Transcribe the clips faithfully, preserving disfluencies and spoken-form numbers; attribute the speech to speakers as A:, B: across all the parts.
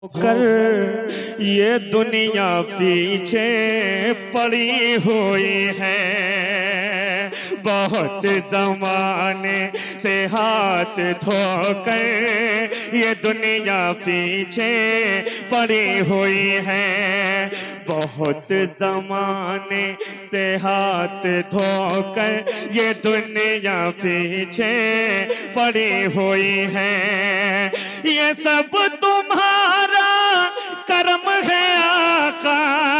A: कर ये दुनिया पीछे पड़ी हुई है। बहुत जमाने से हाथ धोकर ये दुनिया पीछे पड़ी हुई है। बहुत जमाने से हाथ धोकर ये दुनिया पीछे पड़ी हुई है। ये सब तुम्हारा कर्म है आका,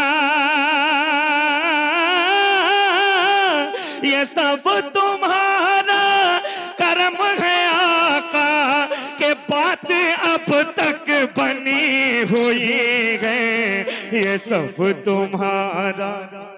A: ये सब तुम्हारा कर्म है आका, के बात अब तक बनी हुई है। ये सब तुम्हारा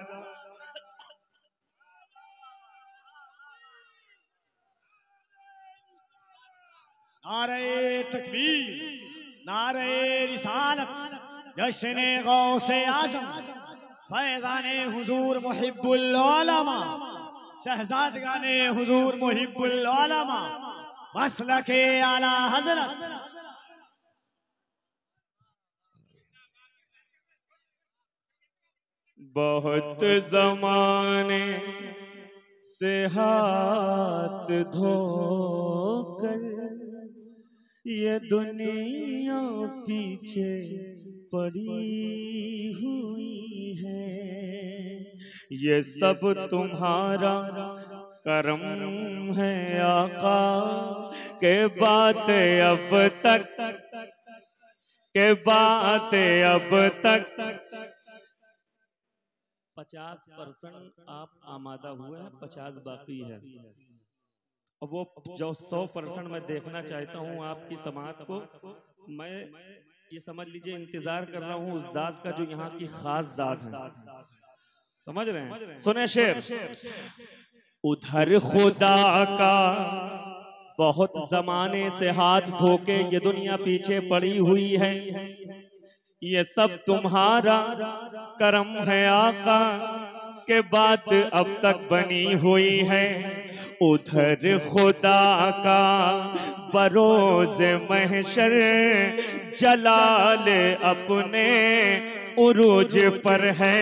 B: नारे तकबीर, नारे रिसालत, जश्न गौसे आज़म, फैज़ाने हुजूर मुहिब्बुल उलमा, शहज़ादगाने हुजूर मुहिब्बुल उलमा, मसलके आला हज़रत।
A: बहुत ज़माने से हाथ धोकर ये दुनिया पीछे पड़ी हुई है। ये सब तुम्हारा कर्म है आका, के बात अब तक के बात अब तक पचास परसेंट आप आमादा हुए हैं, पचास बाकी है। और वो जो सौ परसेंट मैं देखना चाहता हूँ आपकी समाज को, मैं ये समझ लीजिए इंतजार कर रहा हूँ उस दाद का जो यहाँ की खास दाद है। समझ रहे हैं? सुने शेर, उधर खुदा का बहुत जमाने से हाथ धोके ये दुनिया पीछे पड़ी हुई है। ये सब तुम्हारा कर्म है आका, के बात अब तक बनी हुई है। उधर खुदा का बरोज महशर जलाल अपने उरूज पर है।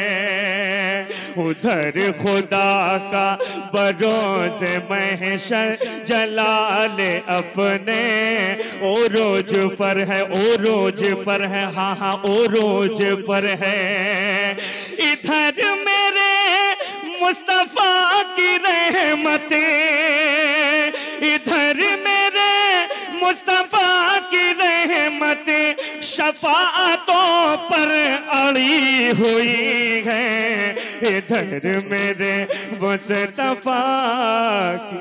A: उधर खुदा का बरोज महशर जलाल अपने उरूज पर है, उरूज पर है, हाँ हाँ उरूज पर है। इधर मेरे मुस्तफा की रहमतें, इधर मेरे मुस्तफा की रहमतें शफाअतों पर अड़ी हुई है। इधर मेरे मुस्तफा की।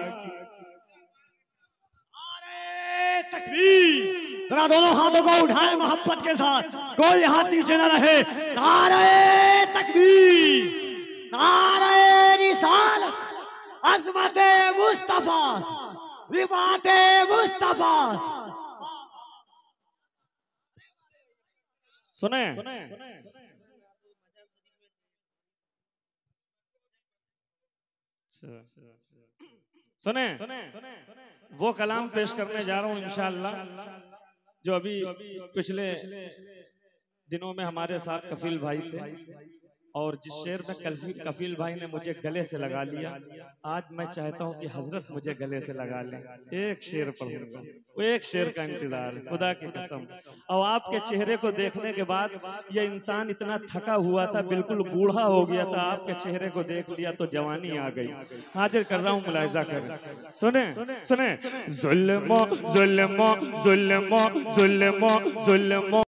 B: नारे तकबीर, जरा दोनों हाथों को उठाए मोहब्बत के साथ, कोई हाथ नीचे न रहे। नारे तकबीर, नारे रिसालत, अज़मते मुस्तफा, रिवाते मुस्तफा।
A: सुने, सुने, सुने, वो कलाम पेश करने जा रहा हूँ इंशाअल्लाह, जो अभी पिछले दिनों में हमारे साथ कफील भाई थे, और जिस शेर में कफील कफील भाई ने मुझे गले से लगा लिया, आज मैं चाहता हूं कि हजरत मुझे गले से लगा लें। एक शेर पढ़ूंगा, वो एक शेर का इंतजार है, खुदा की कसम। और आपके चेहरे को देखने के बाद ये इंसान इतना थका हुआ था, बिल्कुल बूढ़ा हो गया था, आपके चेहरे को देख लिया तो जवानी आ गई। हाजिर कर रहा हूँ, मुलाहिजा करें। सुने, सुने, जुल्मो जुल्मो जुल्मो जुल्मो जुल्मो